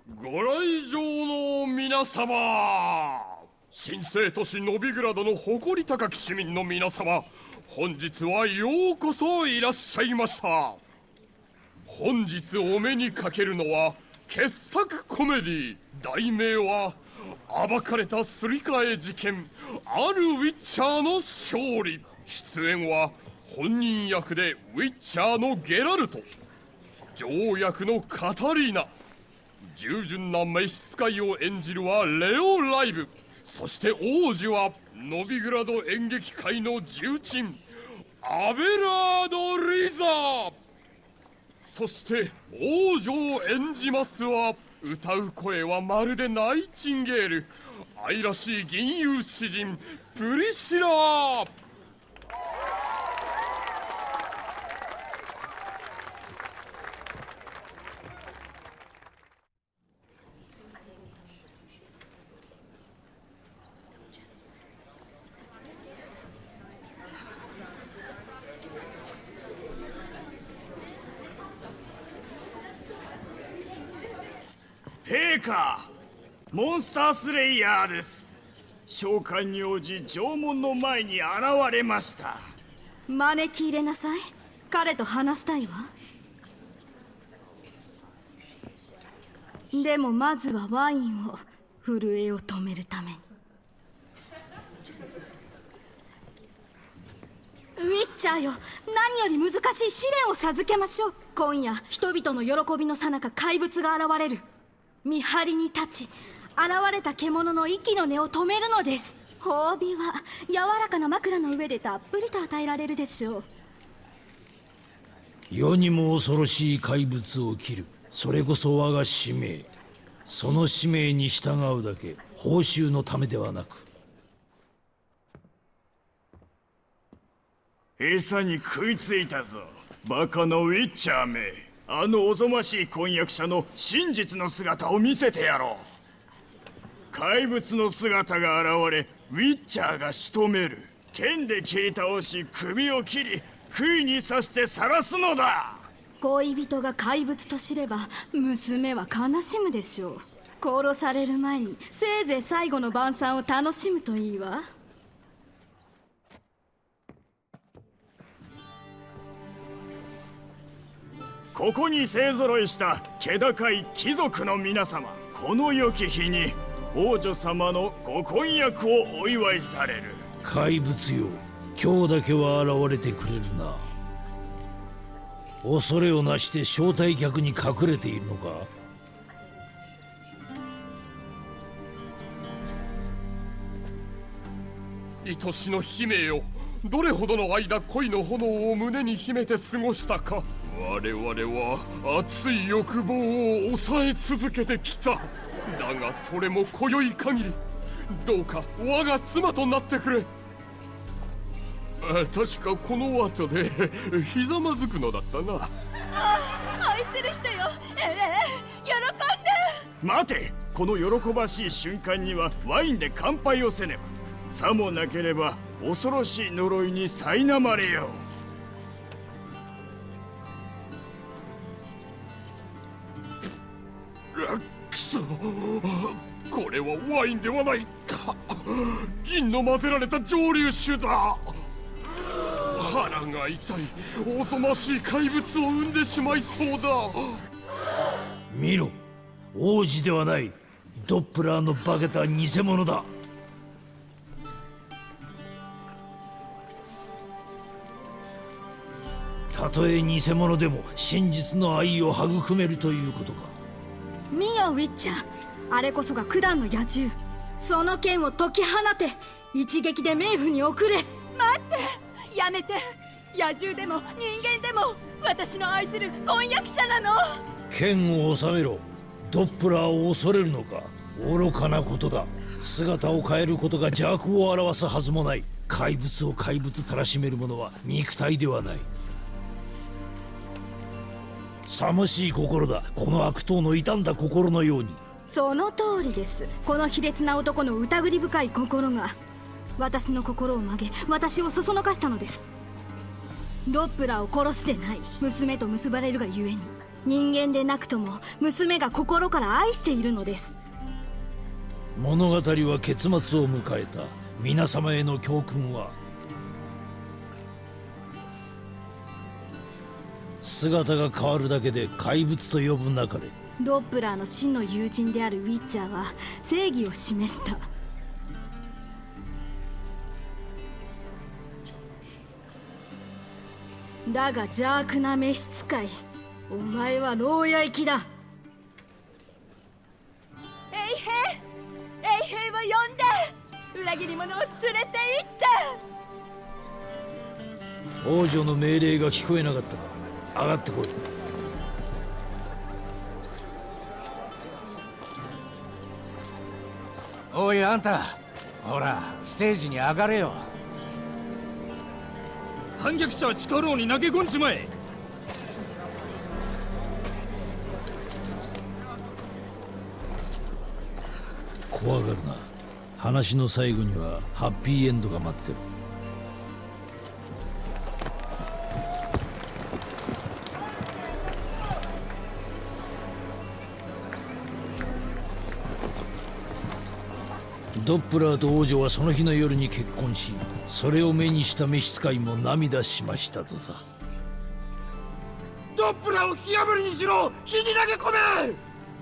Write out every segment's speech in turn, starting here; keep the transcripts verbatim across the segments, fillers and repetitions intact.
ご来場の皆様、神聖都市ノビグラドの誇り高き市民の皆様、本日はようこそいらっしゃいました。本日お目にかけるのは傑作コメディ、題名は暴かれたすり替え事件、あるウィッチャーの勝利。出演は本人役でウィッチャーのゲラルト、女王役のカタリーナ、従順な召使いを演じるはレオ・ライブ、そして王子はノビグラド演劇界の重鎮アベラード・リザー。そして王女を演じますは、歌う声はまるでナイチンゲール、愛らしい銀融詩人プリシラー。 陛下、モンスタースレイヤーです。召喚に応じ城門の前に現れました。 招き入れなさい。彼と話したいわ。でもまずはワインを、震えを止めるために。ウィッチャーよ、何より難しい試練を授けましょう。今夜人々の喜びの最中、怪物が現れる。見張りに立ち、現れた獣の息の根を止めるのです。褒美は柔らかな枕の上でたっぷりと与えられるでしょう。 世にも恐ろしい怪物を切る、それこそ我が使命。その使命に従うだけ、報酬のためではなく。 餌に食いついたぞ、バカのウィッチャーめ。あのおぞましい婚約者の真実の姿を見せてやろう。怪物の姿が現れ、ウィッチャーが仕留める。剣で切り倒し、首を切り、杭に刺して晒すのだ。 恋人が怪物と知れば、娘は悲しむでしょう。殺される前にせいぜい最後の晩餐を楽しむといいわ。 ここに勢ぞろいした気高い貴族の皆様、この良き日に王女様のご婚約をお祝いされる。 怪物よ、今日だけは現れてくれるな。恐れをなして招待客に隠れているのか。 愛しの姫よ、どれほどの間恋の炎を胸に秘めて過ごしたか。我々は熱い欲望を抑え続けてきた。だがそれも今宵限り。どうか我が妻となってくれ。確かこの後でひざまずくのだったな。 ああ、愛する人よ、ええ、喜んで。 待て、この喜ばしい瞬間にはワインで乾杯をせねば。さもなければ恐ろしい呪いに苛まれよう。 くそ、これはワインではないか。銀の混ぜられた蒸留酒だ。腹が痛い。おぞましい怪物を生んでしまいそうだ。 見ろ、王子ではない。ドップラーの化けた偽物だ。たとえ偽物でも真実の愛を育めるということか。 見よウィッチャー、あれこそが九段の野獣。その剣を解き放て、一撃で冥府に送れ。 待って、やめて。野獣でも人間でも私の愛する婚約者なの。 剣を収めろ。ドップラーを恐れるのか。愚かなことだ。姿を変えることが邪悪を表すはずもない。怪物を怪物たらしめる者は肉体ではない。さましい心だ、この悪党の傷んだ心のように。 その通りです。この卑劣な男の疑り深い心が私の心を曲げ、私をそそのかしたのです。ドップラーを殺すでない、娘と結ばれるがゆえに。 人間でなくとも娘が心から愛しているのです。 物語は結末を迎えた。皆様への教訓は、姿が変わるだけで怪物と呼ぶなかれ。 ドップラーの真の友人であるウィッチャーは正義を示した。だが邪悪な召使い、お前は牢屋行きだ。 衛兵衛兵を呼んで裏切り者を連れて行って。 王女の命令が聞こえなかったか。上がってこい。 おいあんた、ほらステージに上がれよ。 反逆者は地下牢に投げ込んじまえ。 怖がるな。話の最後にはハッピーエンドが待ってる。ドップラーと王女はその日の夜に結婚し、それを目にした召使いも涙しましたとさ。 ドップラーを火あぶりにしろ。火に投げ込め。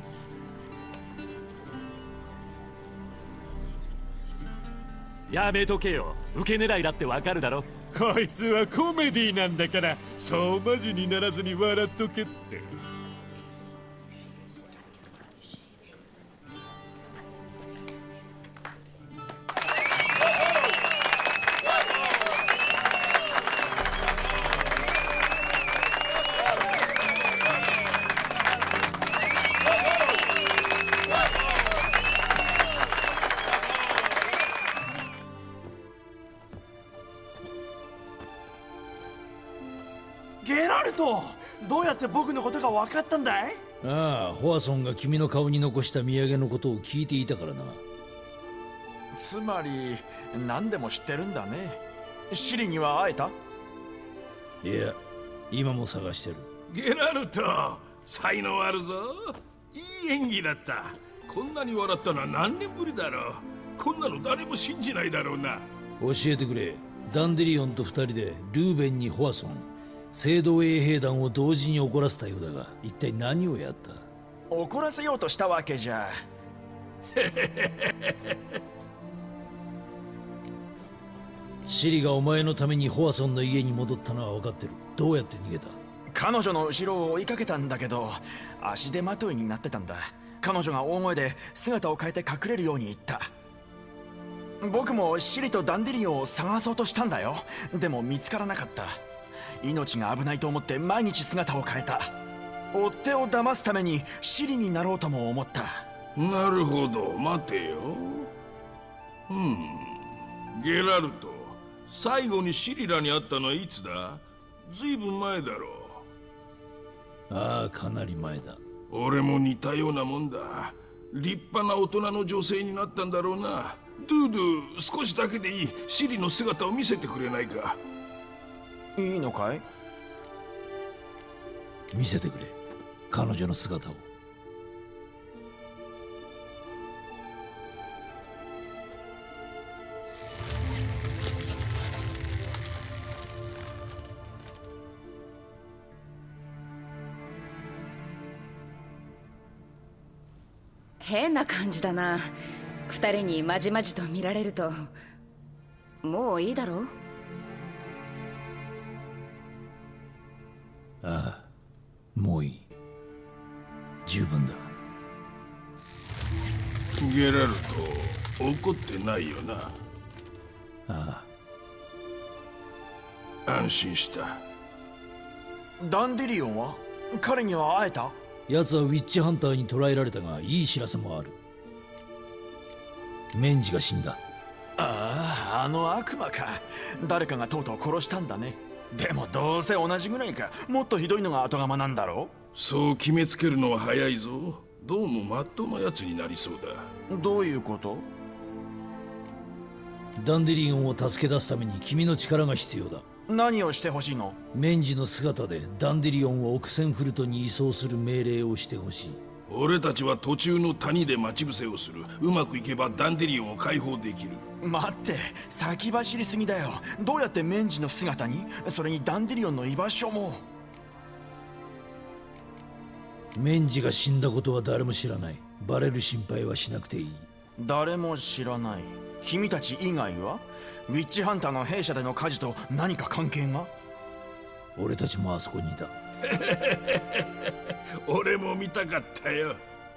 やめとけよ。受け狙いだってわかるだろ。 こいつはコメディなんだから、そうマジにならずに笑っとけって。 ゲラルト、どうやって僕のことが分かったんだい？ ああ、ホアソンが君の顔に残した土産のことを聞いていたからな。 つまり何でも知ってるんだね。シリには会えた？ いや、今も探してる。 ゲラルト、才能あるぞ。いい演技だった。こんなに笑ったのは何年ぶりだろう。こんなの誰も信じないだろうな。 教えてくれ。ダンデリオンと二人でルーベンにホアソン、聖堂衛兵団を同時に怒らせたようだが、一体何をやった？ 怒らせようとしたわけじゃ。 シリがお前のためにホアソンの家に戻ったのは分かってる。どうやって逃げた？ 彼女の後ろを追いかけたんだけど、足手まといになってたんだ。彼女が大声で姿を変えて隠れるように言った。僕もシリとダンデリオンを探そうとしたんだよ。でも見つからなかった。命が危ないと思って毎日姿を変えた。追っ手を騙すためにシリになろうとも思った。 なるほど、待てよ。うんゲラルト、最後にシリラに会ったのはいつだ？ずいぶん前だろう。ああ、かなり前だ。 俺も似たようなもんだ。立派な大人の女性になったんだろうな。ドゥードゥ、少しだけでいい。シリの姿を見せてくれないか？ いいのかい？ 見せてくれ、彼女の姿を。 変な感じだな。二人にまじまじと見られると。もういいだろう？ ああ、もういい。十分だ。 ゲラルト、怒ってないよな？ ああ。安心した。 ダンデリオンは？彼には会えた？ 奴はウィッチハンターに捕らえられたが、いい知らせもある。メンジが死んだ。 ああ、あの悪魔か。誰かがとうとう殺したんだね。でもどうせ同じぐらいか。もっとひどいのが後釜なんだろう。そう決めつけるのは早いぞ。どうもまっとうなやつになりそうだ。 どういうこと？ ダンデリオンを助け出すために君の力が必要だ。 何をしてほしいの？ メンジの姿でダンデリオンをオクセンフルトに移送する命令をしてほしい。 俺たちは途中の谷で待ち伏せをする。うまくいけばダンデリオンを解放できる。 待って、先走りすぎだよ。どうやってメンジの姿に？それにダンデリオンの居場所も。 メンジが死んだことは誰も知らない。バレる心配はしなくていい。 誰も知らない。君たち以外は？ウィッチハンターの兵舎での火事と何か関係が？ 俺たちもあそこにいた。 俺も見たかったよ。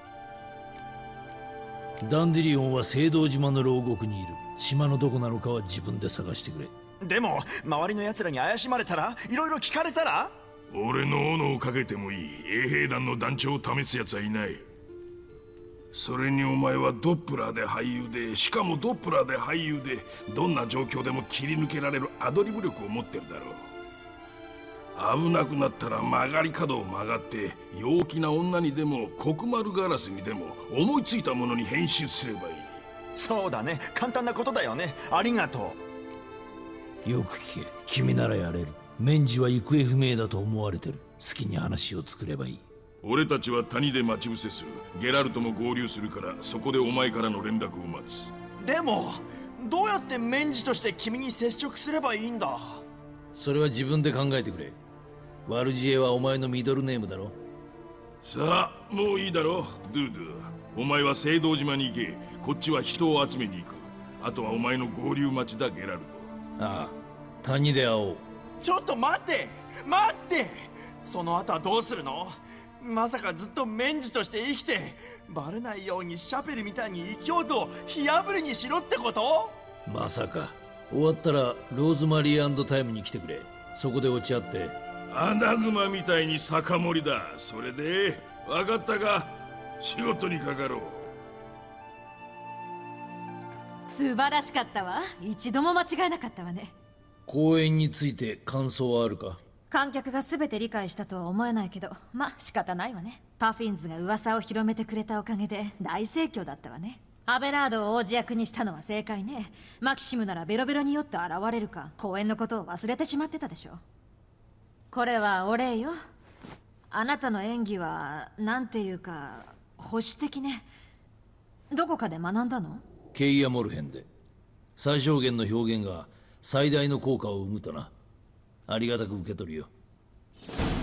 ダンデリオンは聖堂島の牢獄にいる。島のどこなのかは自分で探してくれ。 でも周りの奴らに怪しまれたら、いろいろ聞かれたら？ 俺の斧をかけてもいい。衛兵団の団長を試す奴はいない。それにお前はドップラーで俳優で、しかもドップラーで俳優で、どんな状況でも切り抜けられるアドリブ力を持ってるだろう。危なくなったら曲がり角を曲がって、陽気な女にでも黒丸ガラスにでも思いついたものに変身すればいい。 そうだね、簡単なことだよね。ありがとう。よく聞け、君ならやれる。メンジは行方不明だと思われてる。好きに話を作ればいい。 俺たちは谷で待ち伏せする。ゲラルトも合流するから、そこでお前からの連絡を待つ。 でもどうやってメンジとして君に接触すればいいんだ？ それは自分で考えてくれ。ワルジエはお前のミドルネームだろ。 さあ、もういいだろ。ドゥドゥ、お前は聖堂島に行け。こっちは人を集めに行く。あとはお前の合流待ちだ、ゲラルト。 ああ、谷で会おう。 ちょっと待って待って、その後はどうするの？まさかずっとメンジとして生きて、バレないようにシャペルみたいに異教徒を火あぶりにしろってこと？ まさか。終わったらローズマリー&タイムに来てくれ。そこで落ち合って。 アナグマみたいに酒盛りだ。それで分かったか。仕事にかかろう。 素晴らしかったわ。一度も間違えなかったわね。 公演について感想はあるか？ 観客が全て理解したとは思えないけど、まあ仕方ないわね。パフィンズが噂を広めてくれたおかげで大盛況だったわね。アベラードを王子役にしたのは正解ね。マキシムならベロベロに酔って現れるか、公演のことを忘れてしまってたでしょ。これはお礼よ。あなたの演技はなんていうか保守的ね。どこかで学んだの？ ケイア・モルヘンで。最小限の表現が最大の効果を生むとな。ありがたく受け取るよ。